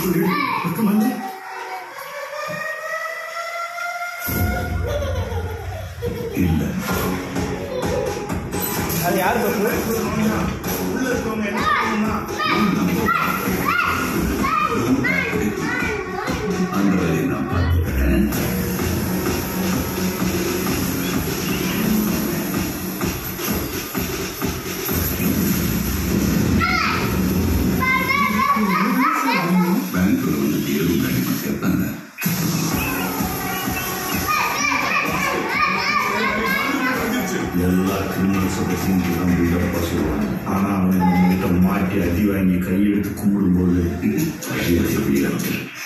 இல்ல அது யார் அந்த வேலையை நான் பார்த்துக்கிறேன். பேங்க்ல வந்து எதுவும் கண்டிப்பா கேட்பாங்க. எல்லா கிரிமினல்ஸோட செஞ்சு நம்ம சொல்லுவாங்க. ஆனா அவனை நம்மகிட்ட மாட்டி அடி வாங்கி கையெடுத்து கும்பிடும்போது